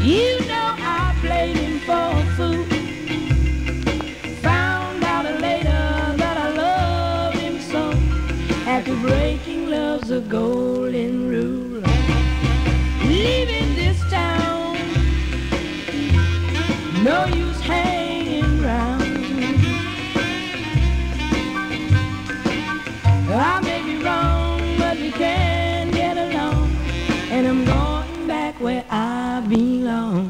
You know I played him for a fool. Found out later that I loved him so. After breaking love's a golden rule. Leaving this town, no use hanging round. I may be wrong, but we can get along. And I'm going back where I belong.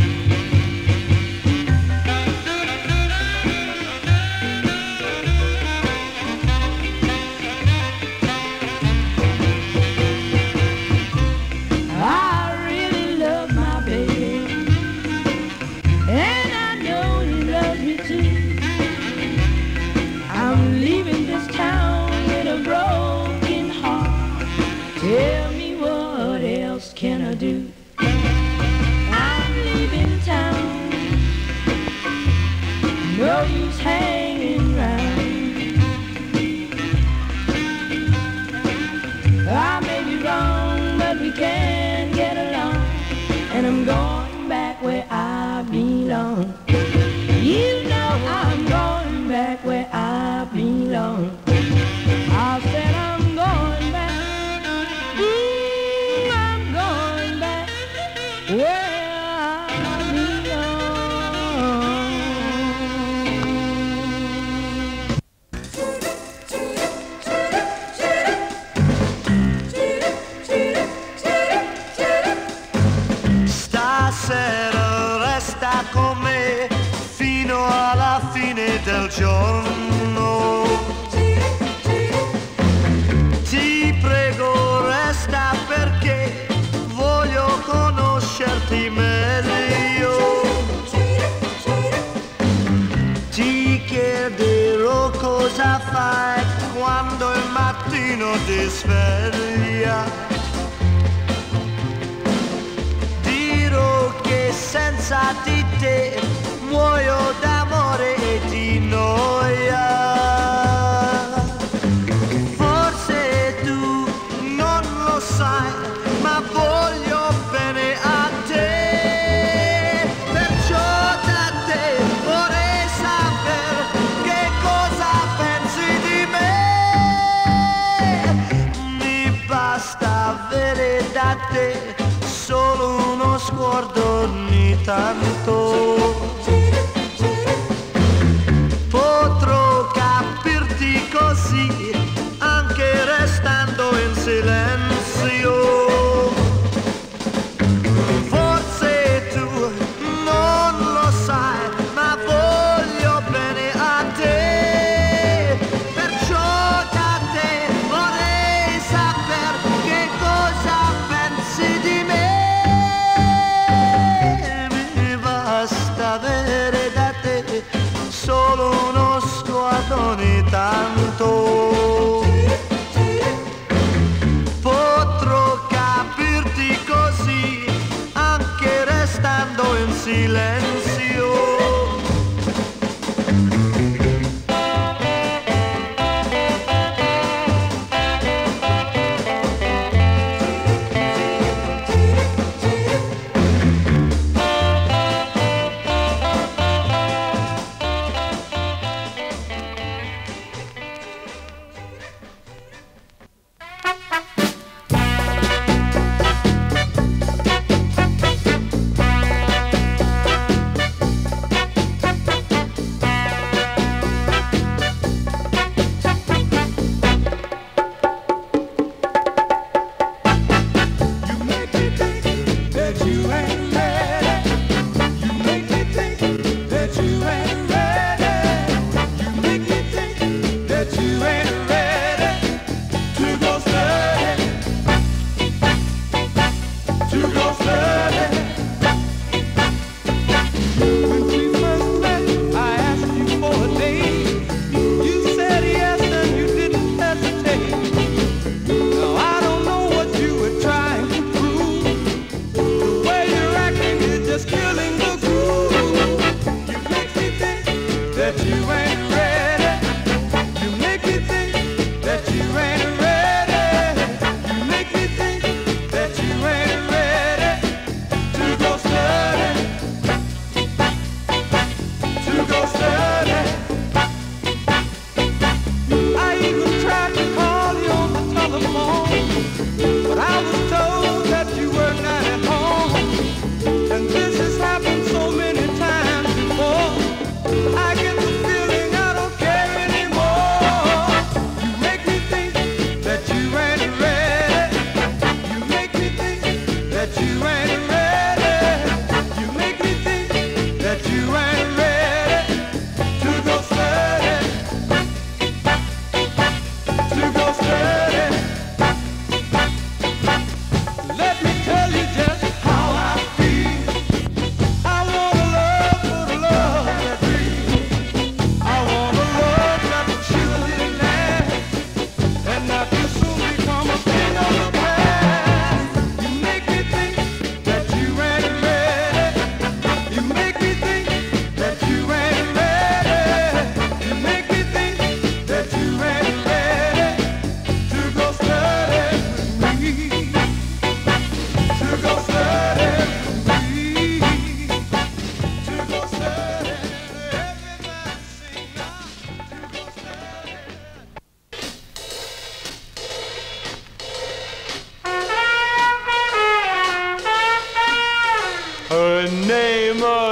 I really love my baby, and I know he loves me too. I'm leaving this town with a broken heart. Tell me what else can I do? I'm leaving town, no use hanging round. I may be wrong, but we can get along. And I'm going back where I belong. You know I'm going back where I belong. I said I'm going back. I'm going back where I Stasera resta con me fino alla fine del giorno. Ti prego resta perché voglio conoscerti meglio. Ti chiederò cosa fai quando il mattino ti sveglia. Che senza di te muoio d'amore e di noia. Forse tu non lo sai, ma voglio bene a te. Perciò da te vorrei sapere che cosa pensi di me. Mi basta avere da te solo uno sguardo ogni tanto. Potrò capirti così anche restando in silenzio. Forse tu non lo sai, ma voglio bene a te. Perciò da te vorrei sapere che cosa pensi di me. Avere da te solo uno sguardo ogni tanto. Potrò capirti così anche restando in silenzio.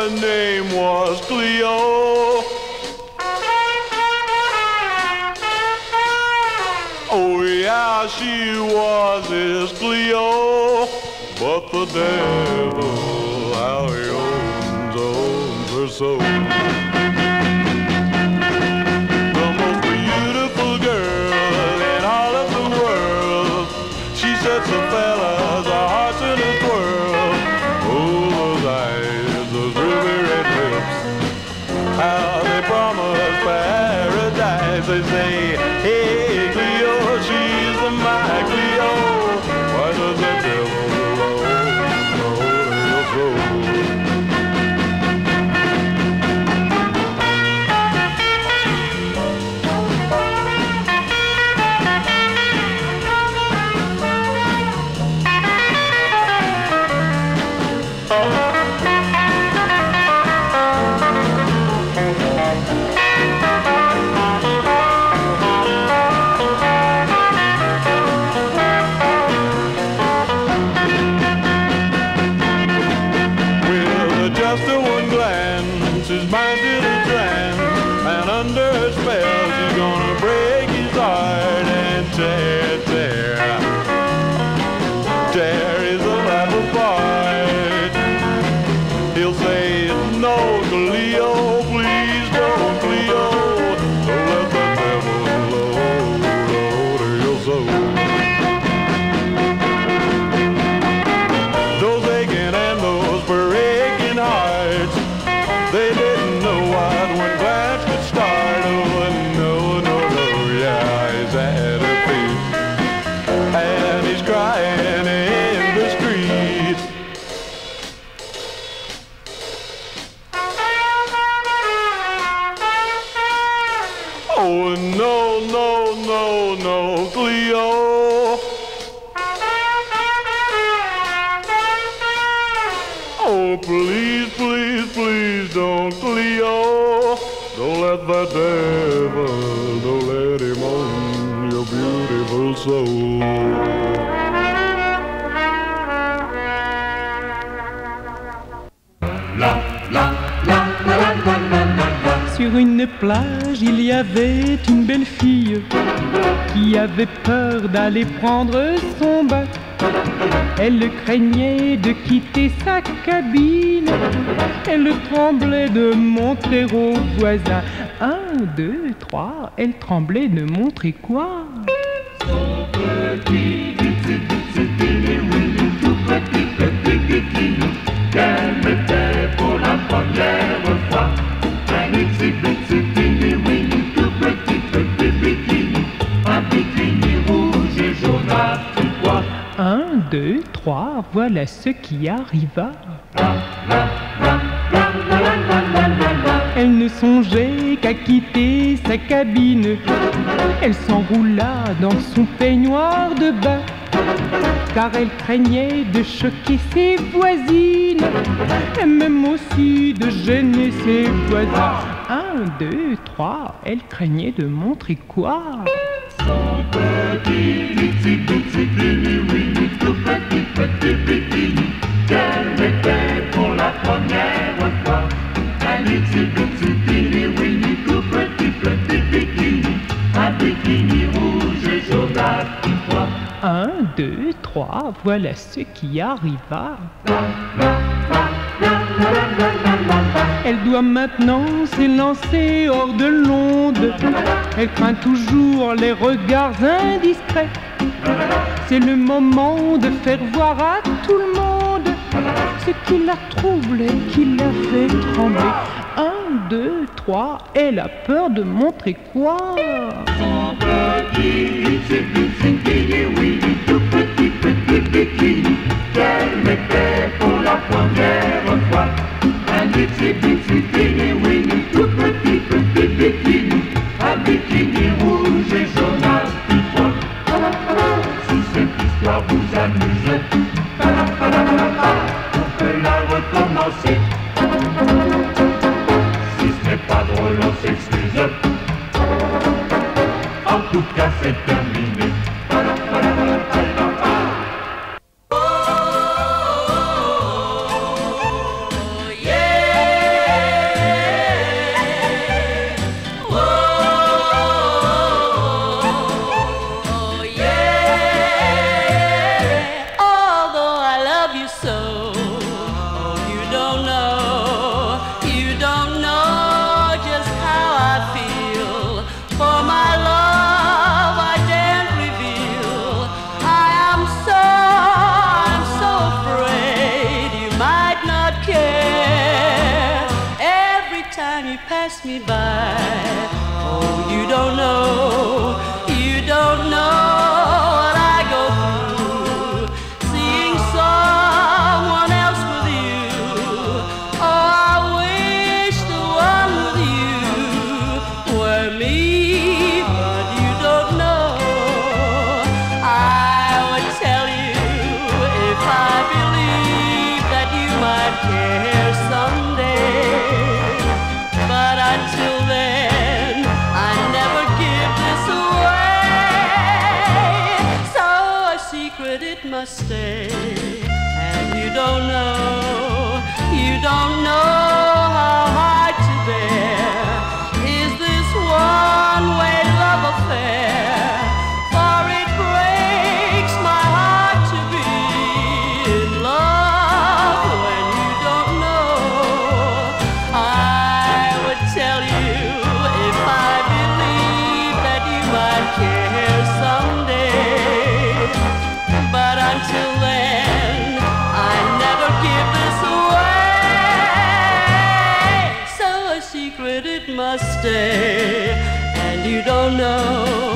her name was Cleo. Oh yeah, she was his Cleo. But the devil, how he owns her soul. The most beautiful girl in all of the world. She sets a fella's hearts in a twirl. Oh, those eyes, those ruby red lips, how they promise paradise. They say, hey Cleo, she's my Cleo. Why does the devil the devil, don't let him own your beautiful soul. Sur une plage, il y avait une belle fille qui avait peur d'aller prendre son bain. Elle craignait de quitter sa cabine. Elle tremblait de montrer aux voisins. 1, 2, 3, elle tremblait de montrer quoi? Son petit tout petit bikini qu'elle mettait pour la première fois. Un itsy-bitsy-tiny-weeny tout petit bikini. Un bikini rouge et jaunâtre quoi? 1, 2, 3, voilà ce qui arriva. Elle ne songeait qu'à quitter sa cabine. Elle s'enroula dans son peignoir de bain, car elle craignait de choquer ses voisines, et même aussi de gêner ses voisins. 1, 2, 3, elle craignait de montrer quoi? Son petit itsy-bitsy-tiny-weeny tout petit bikini qu'elle mettait pour la première fois. Un itsy-bitsy-tiny-weeny tout petit bikini. Un bikini rouge et jaunâtre quoi? 1, 2, 3, voilà ce qui arriva. Elle doit maintenant s'élancer hors de l'onde. Elle craint toujours les regards indiscrets. C'est le moment de faire voir à tout le monde ce qui la trouble et qui la fait trembler. 1, 2, 3, elle a peur de montrer quoi? Son petit itsy-bitsy-tiny-weeny tout petit bikini qu'elle mettait pour la première fois. Un itsy-bitsy-tiny-weeny tout petit bikini. Un bikini rouge et jaunâtre quoi? Si cette histoire vous amuse, on peut la recommencer. Si ce n'est pas drôle, on s'excuse. En tout cas, c'est terminé. Yeah! you so. Oh, you don't know just how I feel. For my love I daren't reveal. I'm so afraid you might not care. Every time you pass me by, oh, you don't know what I go through, seeing someone else with you. Oh, I wish the one with you were me, but you don't know. I would tell you if I believed that you might care someday. But until then, I never give this away. So a secret it must stay. And you don't know how hard to bear is this one-way love affair. For it breaks my heart to be in love when you don't know. I would tell you if I believed that you might care someday. But until then, I never give this away. So a secret it must stay. And you don't know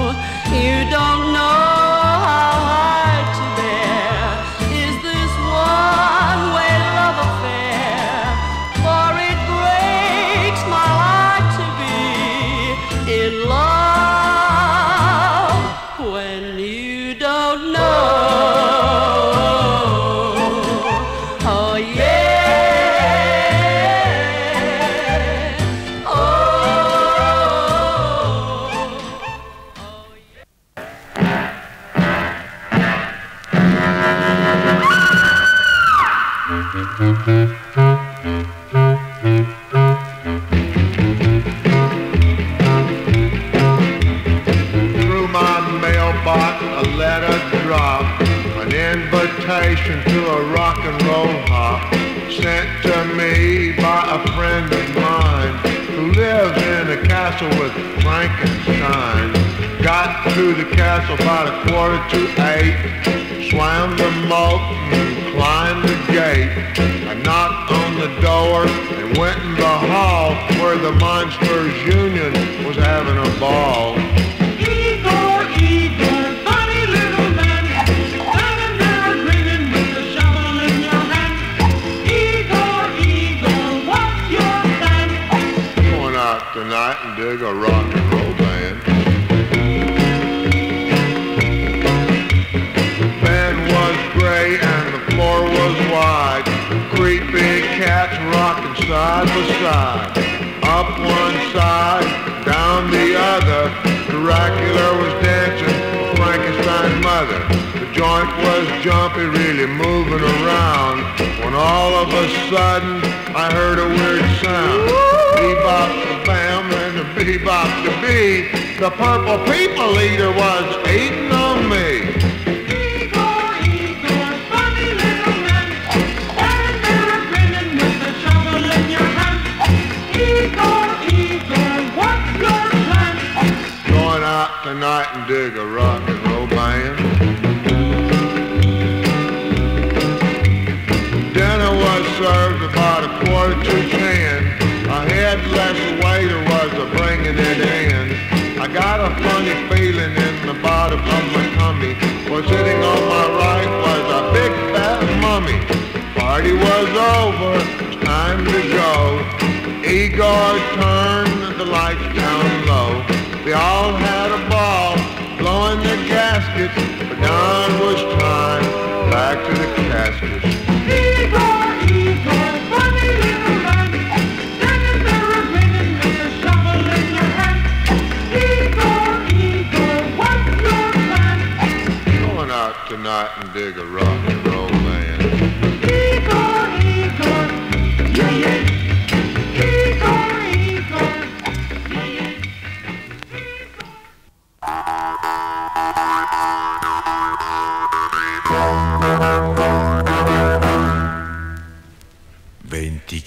how hard to bear is this one-way love affair. For it breaks my heart to be in love when you don't know. Oh yeah. Oh Through my mailbox a letter dropped, an invitation to a rock and roll hop, sent to me by a friend of mine who lives in a castle with Frankenstein. Got to the castle about 7:45, swam the moat and climbed the gate. I knocked on the door and went in the hall where the Monsters Union was having a ball. Igor, funny little man, standing there grinning with a shovel in your hand. Igor, what's your plan? Going out tonight and dig a rock and roll band. Band was gray and the floor was wide. Creepy cats rocking side by side. Up one side, down the other. Dracula was dancing with Frankenstein's mother. The joint was jumpy, really moving around, when all of a sudden I heard a weird sound. Bebop the bam and the bebop the bee. The purple people eater was eating on me. Igor, funny little man, standing there grinning with a shovel in your hand. Igor, what's your plan? Going out tonight and dig a rock and roll band. Dinner was served about 9:45. A headless waiter was bringing it in. I got a funny feeling in the bottom of my tummy. For sitting on my right was a big fat mummy. Party was over, time to go. Igor turned the lights down low. They all had a ball, blowing their gaskets, but now it was time back to the caskets. Igor, funny little man, standing there grinning with a shovel in your hand. Igor, what's your plan? Going out tonight and dig a rock and roll band. Igor, yeah, yeah. Igor, yeah, yeah.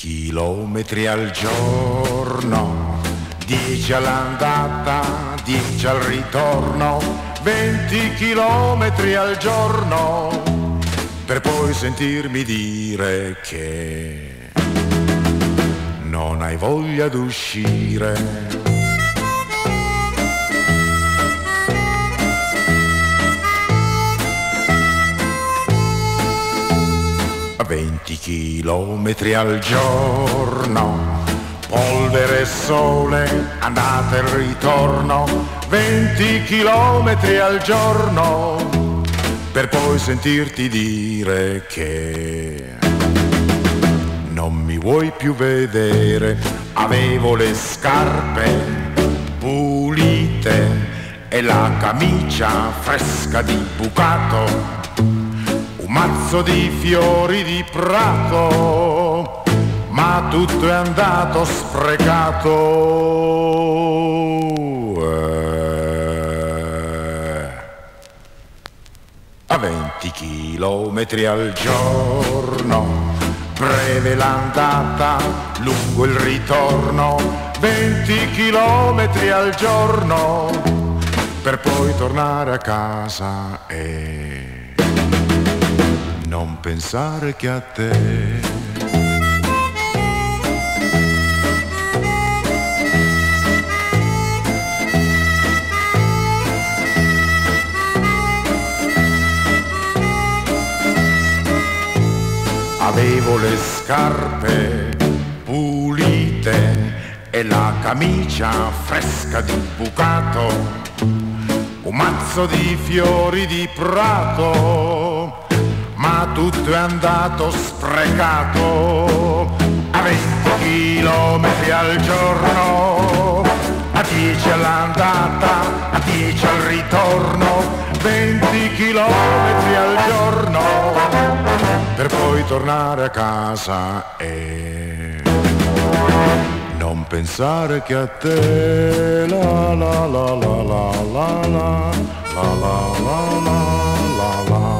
chilometri al giorno, 10 all'andata, 10 al ritorno, 20 chilometri al giorno, per poi sentirmi dire che non hai voglia d'uscire. 20 chilometri al giorno, polvere e sole, andata e ritorno, 20 chilometri al giorno, per poi sentirti dire che non mi vuoi più vedere. Avevo le scarpe pulite e la camicia fresca di bucato, un mazzo di fiori di prato, ma tutto è andato sprecato. A 20 chilometri al giorno, breve l'andata, lungo il ritorno, 20 chilometri al giorno, per poi tornare a casa e non pensare che a te. Avevo le scarpe pulite e la camicia fresca di bucato, un mazzo di fiori di prato, ma tutto è andato sprecato. A 20 chilometri al giorno, a 10 all'andata, a 10 al ritorno, 20 chilometri al giorno, per poi tornare a casa e non pensare che a te. La la la la la la la la la la la la la.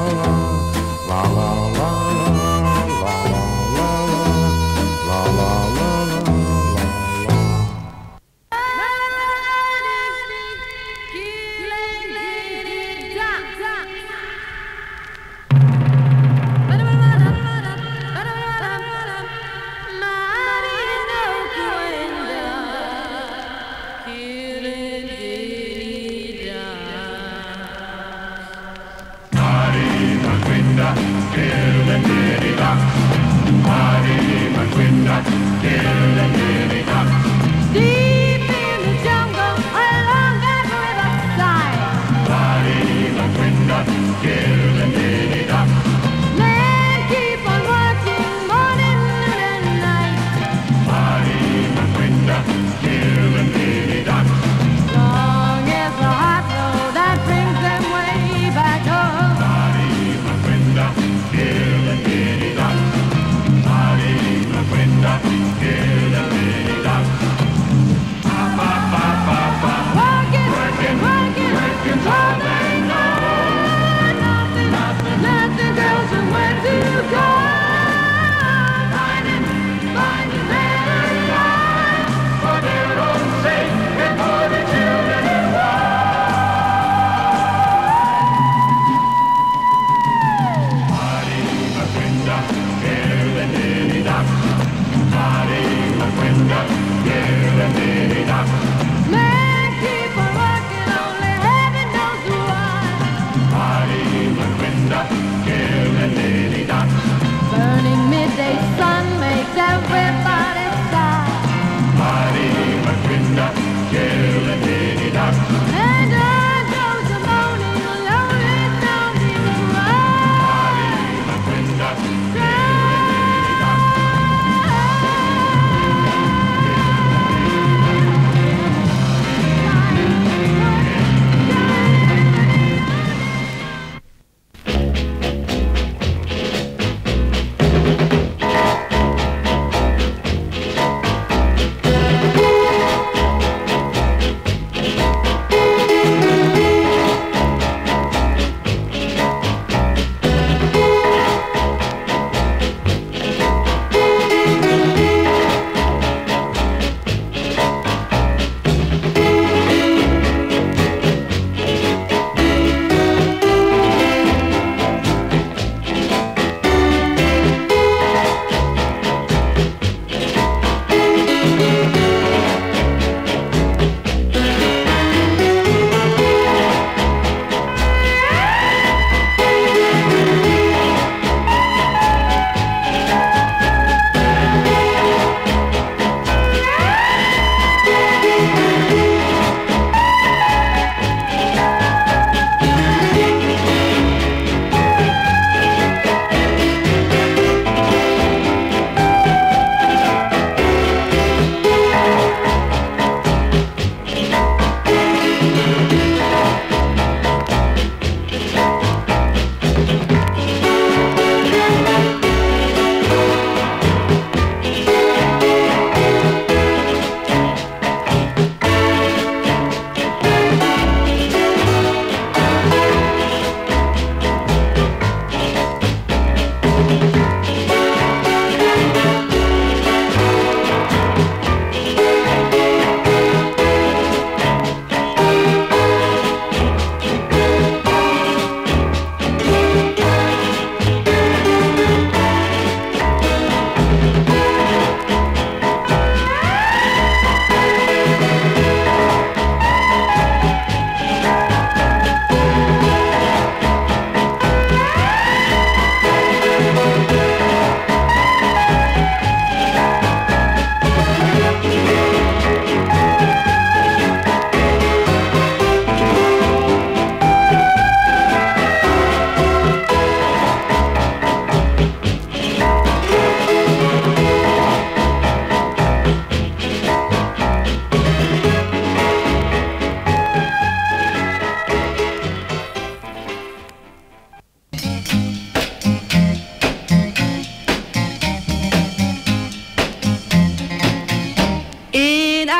Deep in the jungle, along that riverside, men keep on working morning, noon and night. Long is the hot road that brings them way back home. Nothing tells them where to go. Finding better life for their own sake and for the children in men keep on working, only heaven knows why. Burning midday sun makes everybody sigh. And on goes the moaning, lonely sounding cry.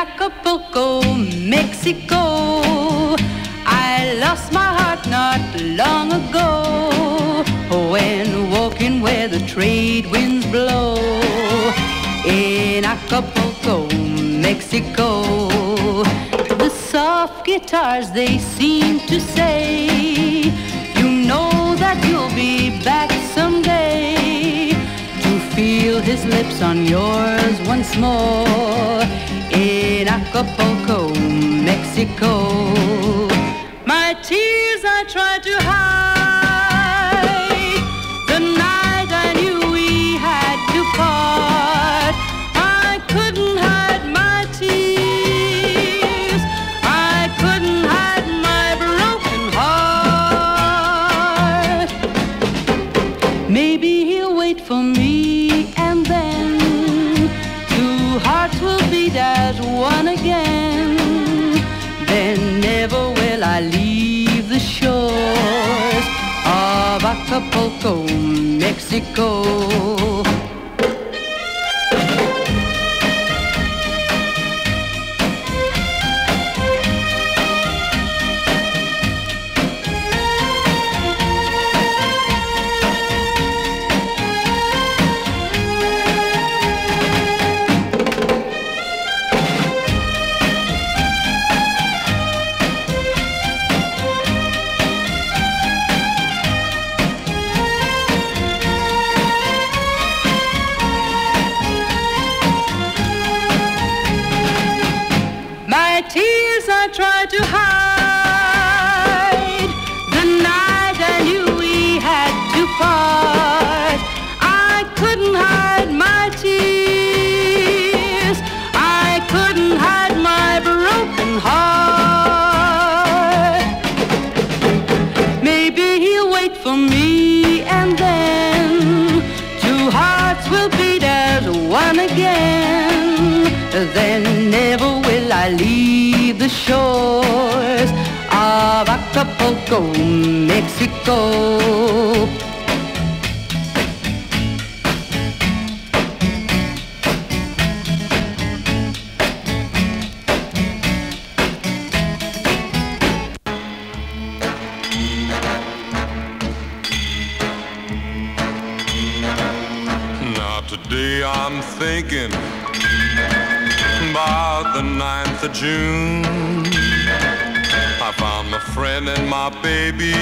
Acapulco, Mexico. I lost my heart not long ago when walking where the trade winds blow. In Acapulco, Mexico, the soft guitars, they seem to say, you know that you'll be back someday to feel his lips on yours once more. In Acapulco, Mexico, my tears I tried to hide. The night I knew we had to part, I couldn't hide my tears. I couldn't hide my broken heart. Maybe he'll wait for me, and then two hearts will beat as one again. Then never will I leave the shores of Acapulco, Mexico. Tears I tried to hide. The night I knew we had to part, I couldn't hide my tears. I couldn't hide my broken heart. Maybe he'll wait for me, and then two hearts will beat as one again. Then never will I leave the shores of Acapulco, Mexico. Now today I'm thinking about the 9th of June. I found my friend and my baby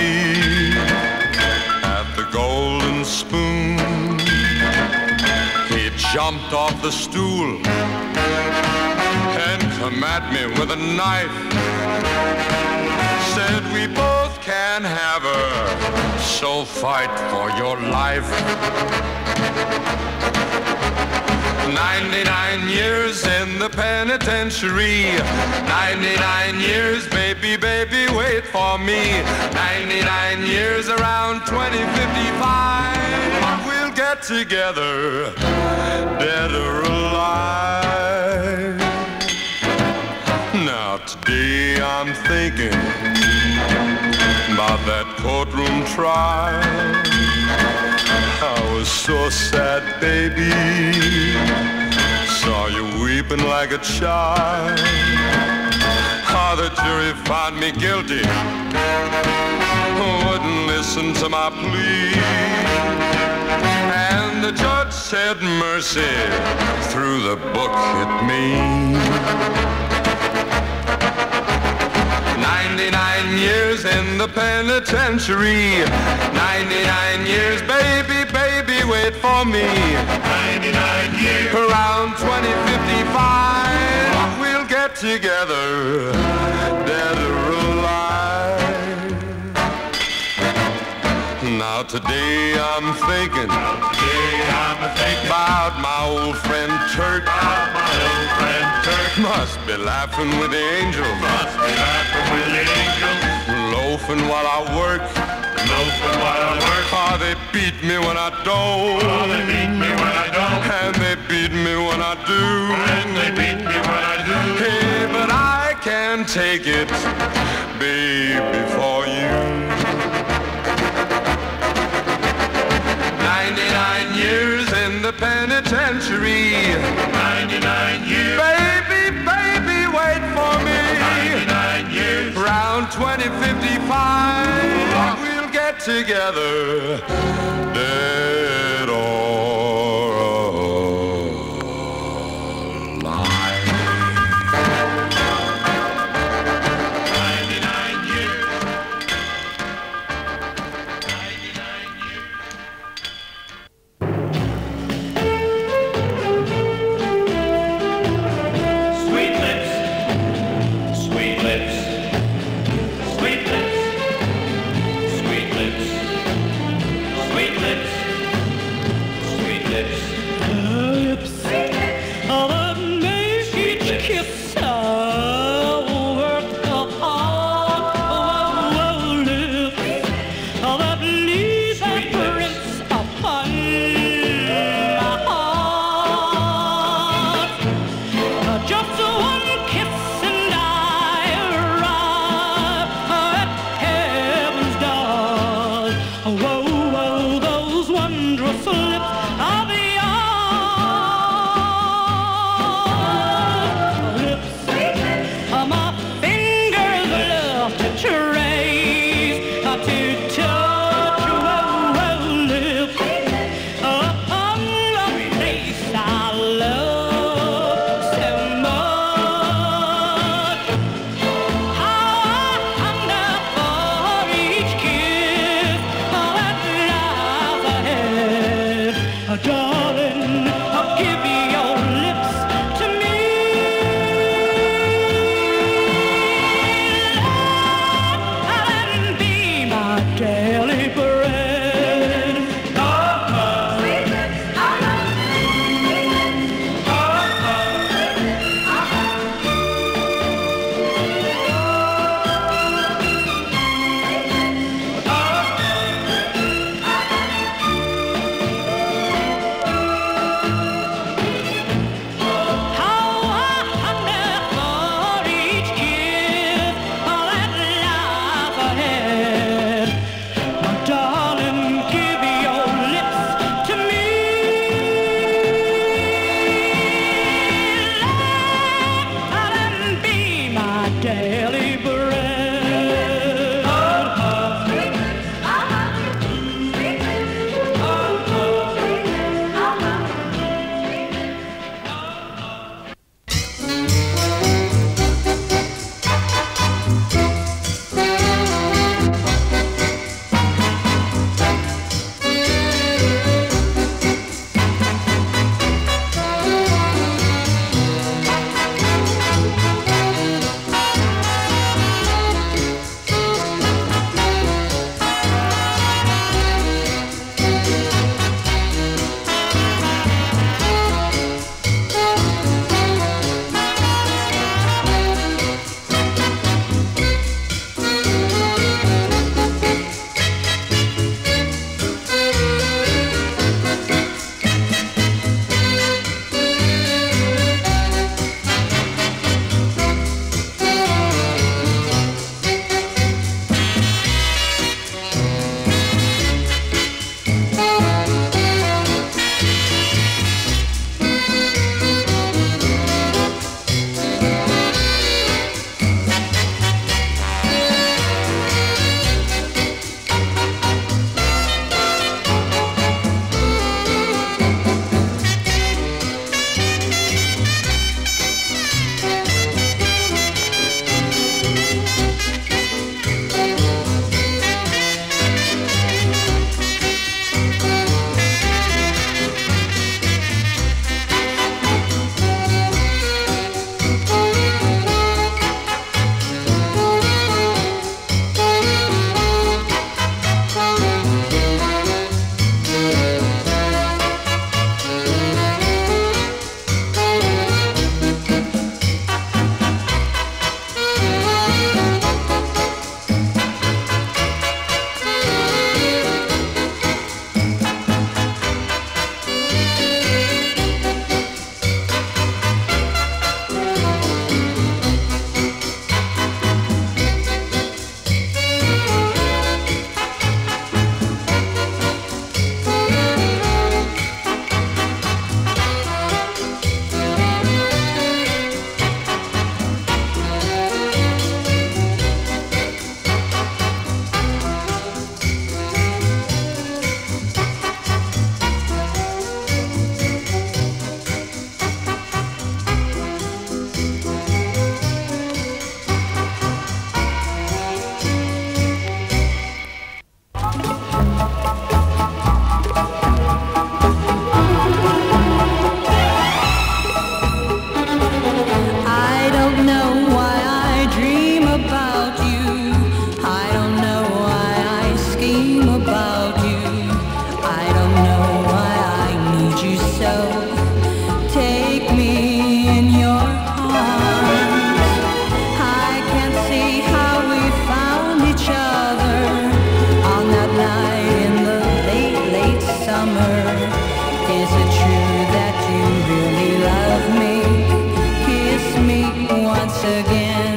at the Golden Spoon. He jumped off the stool and come at me with a knife. Said we both can have her, so fight for your life. 99 years in the penitentiary. 99 years, baby, baby, wait for me. 99 years around 2055. We'll get together, dead or alive. Now today I'm thinking about that courtroom trial. I was so sad, baby. Saw you weeping like a child. How the jury found me guilty, wouldn't listen to my plea. And the judge said mercy, threw the book at me. 99 years in the penitentiary. 99 years, baby, baby, wait for me. 99 years. Around 2055, we'll get together, dead or alive. Now today I'm thinking about my old friend Turk. Must be laughing with the angels. Loafing while I work. Oh, they beat me when I don't. And they beat me when I do. Hey, but I can't take it, baby, for you. 99 years in the penitentiary. 99 years. Baby, baby, find we'll get together, dead or alive. 99 years. 99 years. Sweet lips, sweet lips, sweet lips, sweet lips, sweet lips, sweet lips, Lips that make each kiss over the heart. Lips that leave their prints upon my heart. Just one kiss and I arrive at heaven's doors. Whoa, whoa, those wondrous lips are beyond you so. Take me in your arms. I can't see how we found each other on that night in the late, late summer. Is it true that you really love me? Kiss me once again.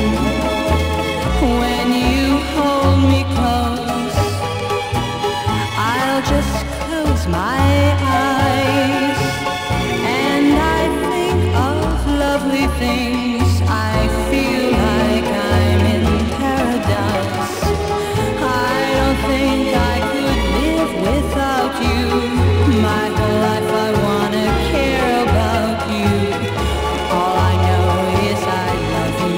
When you hold me close, I'll just close my eyes, and I think of lovely things. I feel like I'm in paradise. I don't think I could live without you. My whole life I wanna care about you. All I know is I love you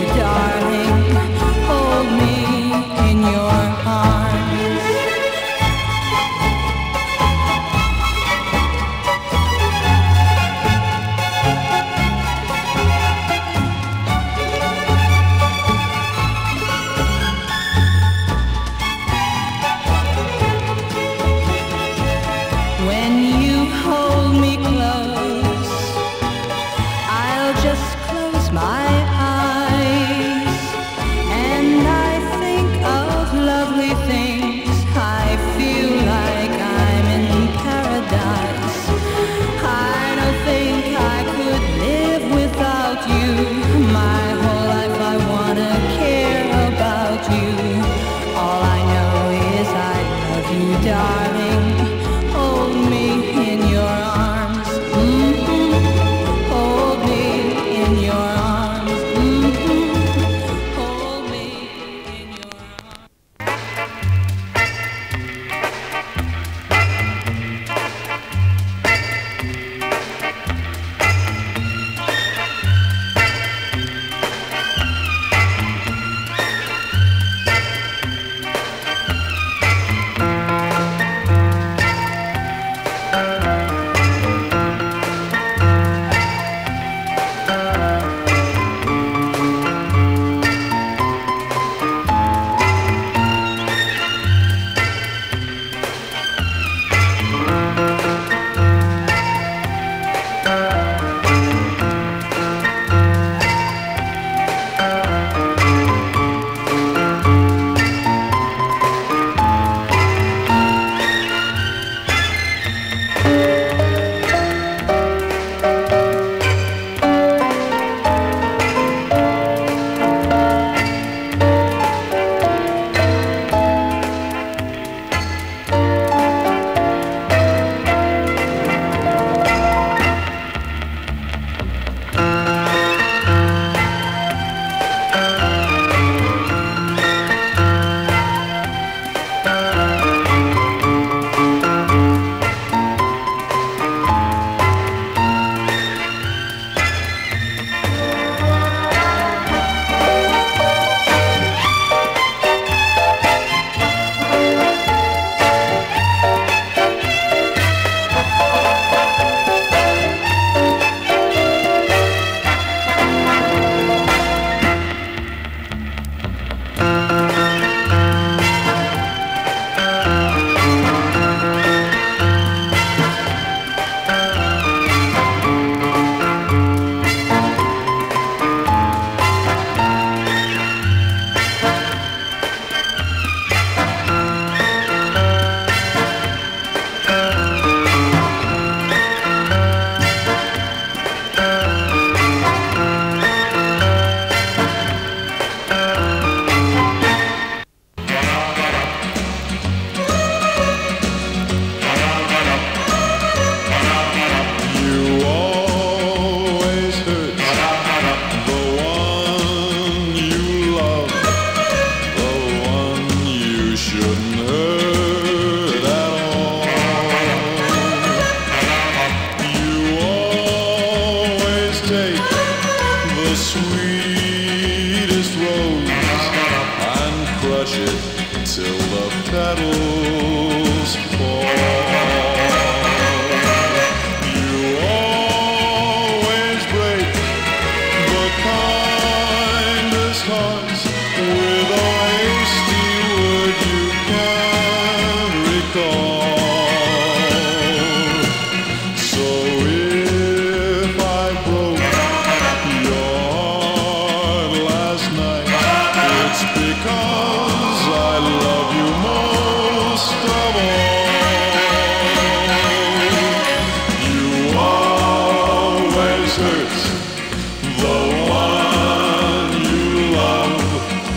hurt the one you love.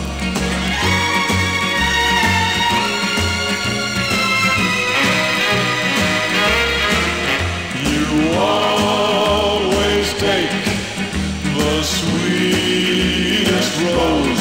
You always take the sweetest rose.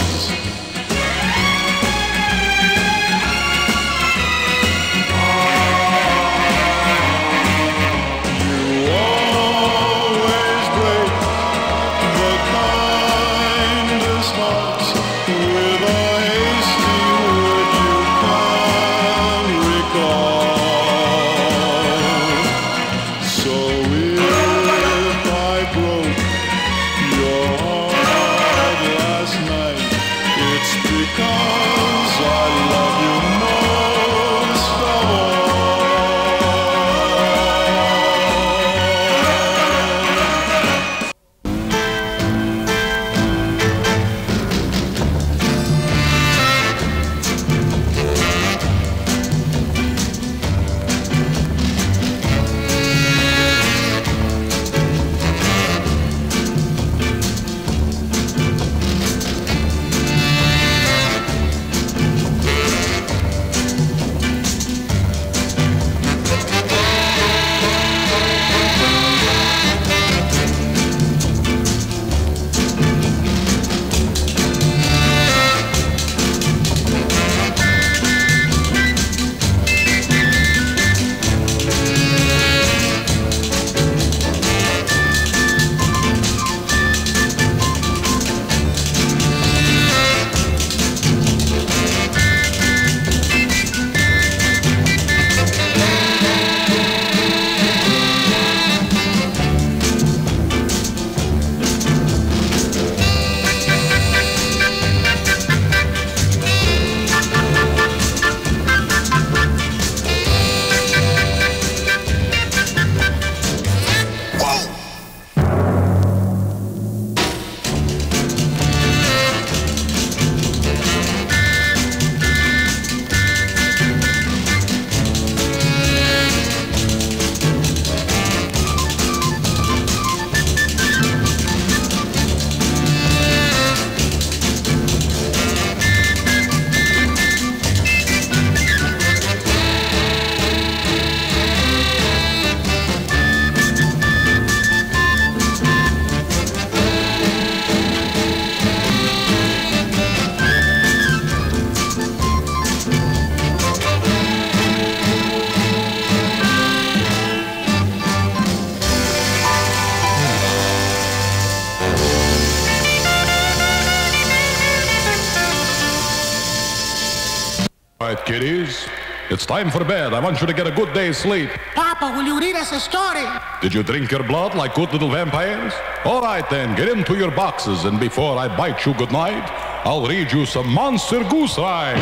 All right, kiddies. It's time for bed. I want you to get a good day's sleep. Papa, will you read us a story? Did you drink your blood like good little vampires? All right, then, get into your boxes, and before I bite you goodnight, I'll read you some Monster Goose Rhymes.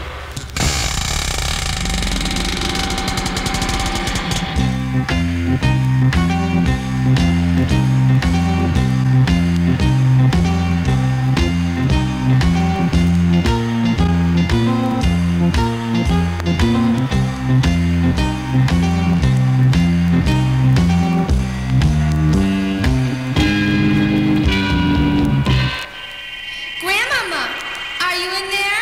Grandmama, are you in there?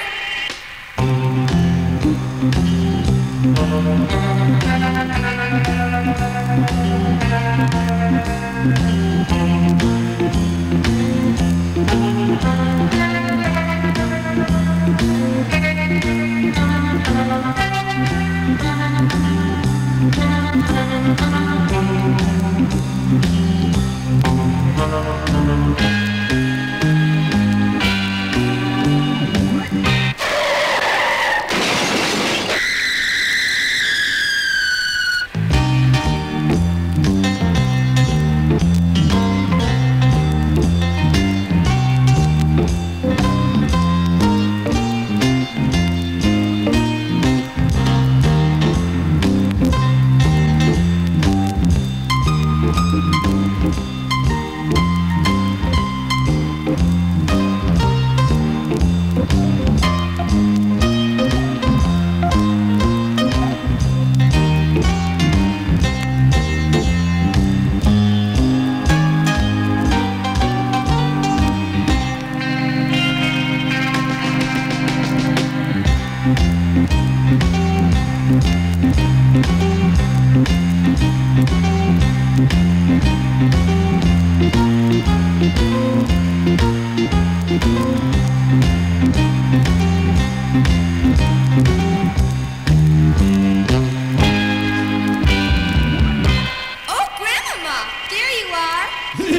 There you are.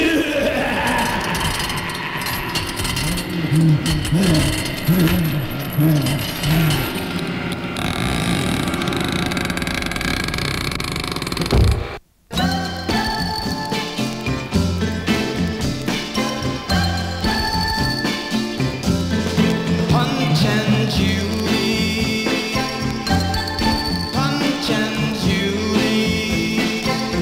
Punch and Judy, Punch and Judy.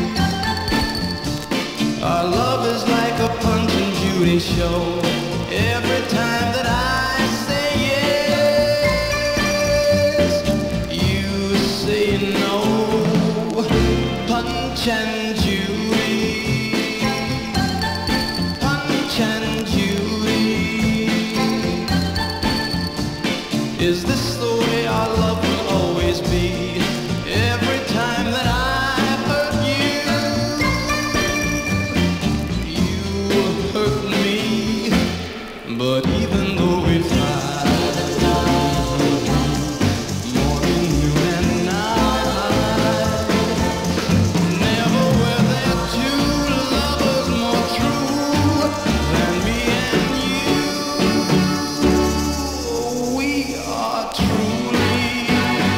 Our love is like a Punch and Judy show. Every time that I say yes, you say no. Punch and Judy, Punch and Judy. Is this the way our love will always be? Every time that I hurt you, you hurt me. But even though we fight, more than you and I, never were there two lovers more true than me and you. We are truly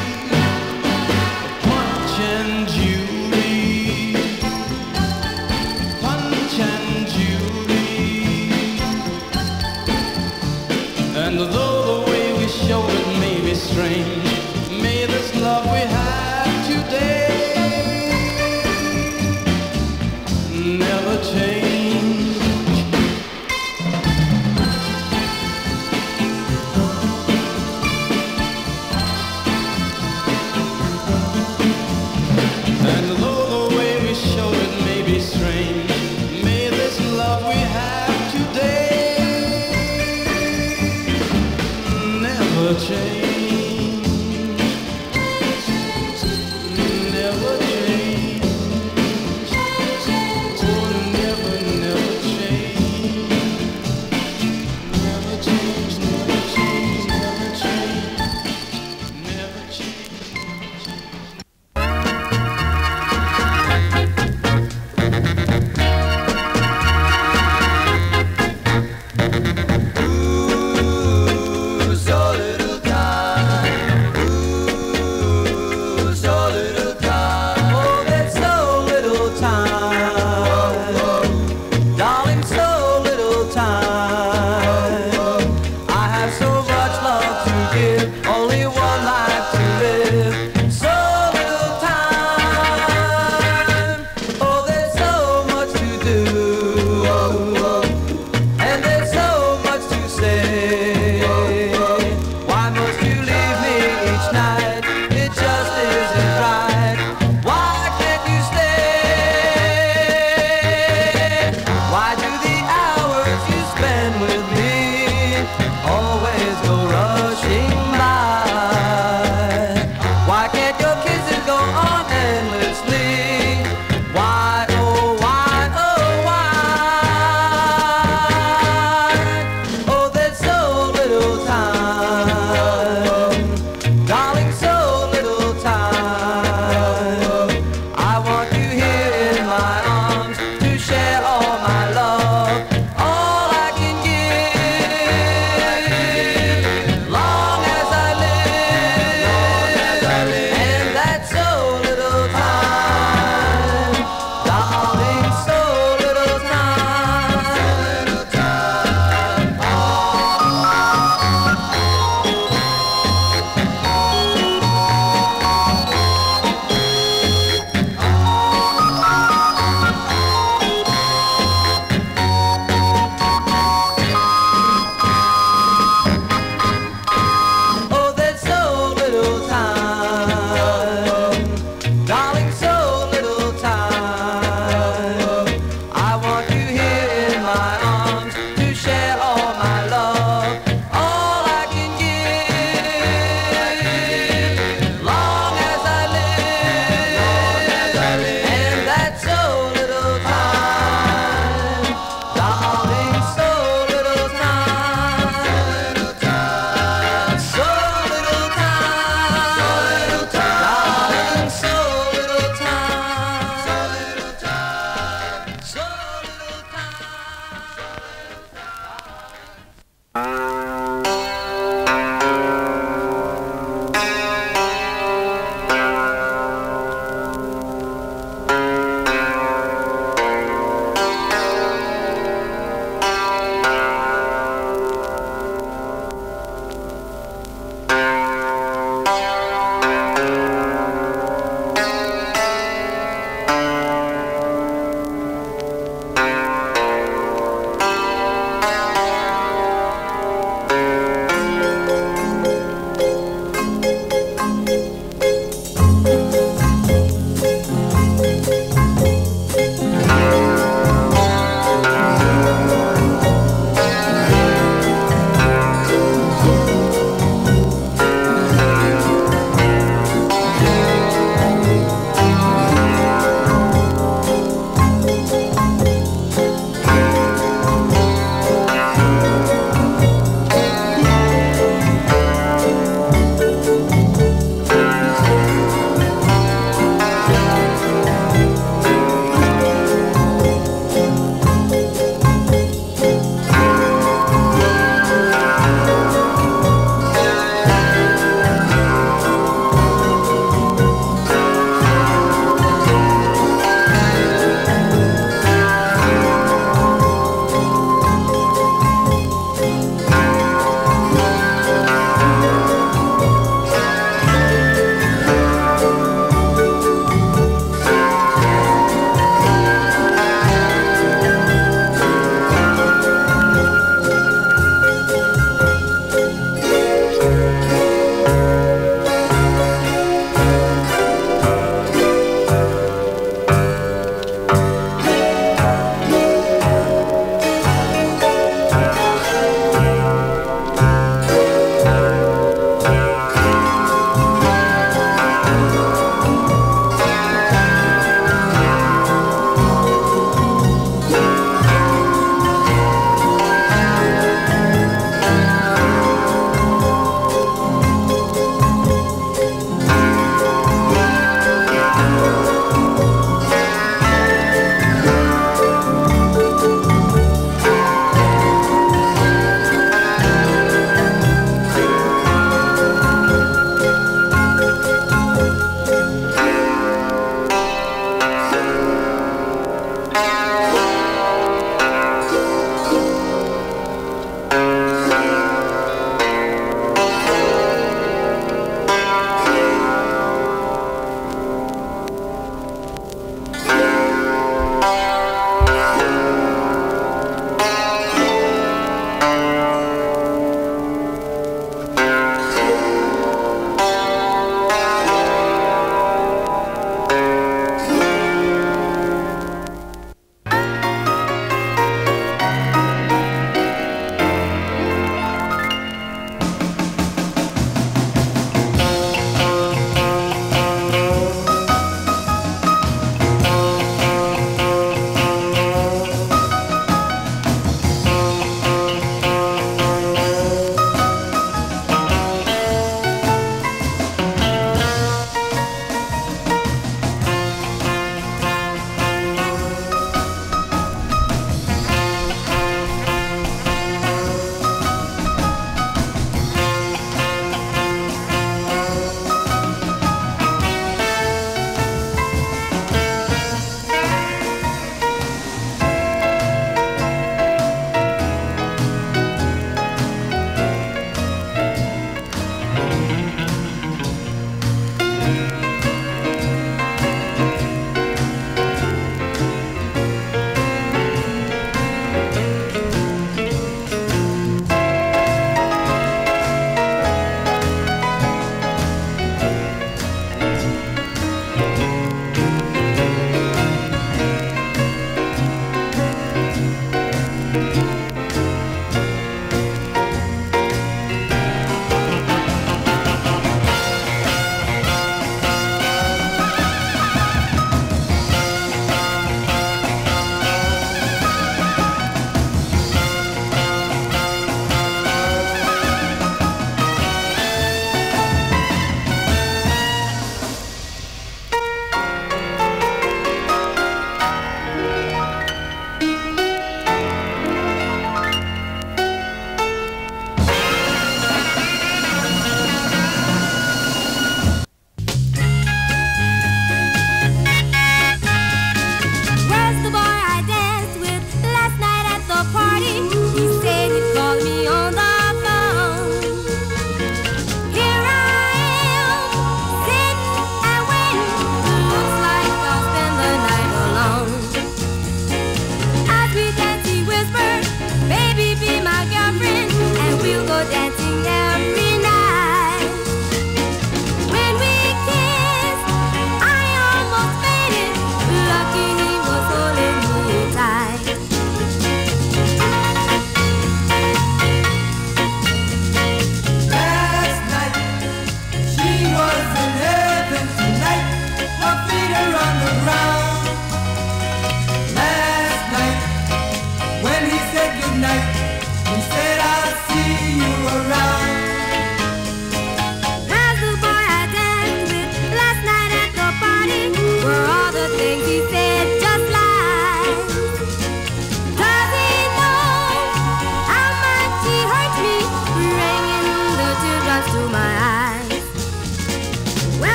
Punch and Judy, Punch and Judy. And though the way we show it may be strange, may this love we have today never change. And though the way we show it may be strange, may this love we have today never change.